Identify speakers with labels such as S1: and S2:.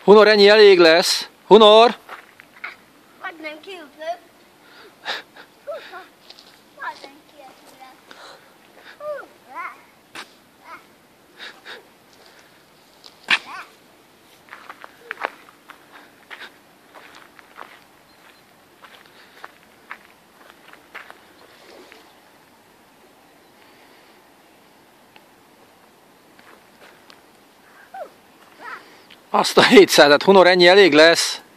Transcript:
S1: Hunor, ennyi elég lesz. Hunor!
S2: Hagyd nem kiutlök. Hagyd nem kiutlök.
S1: Azt a 700-et, Hunor, ennyi elég lesz.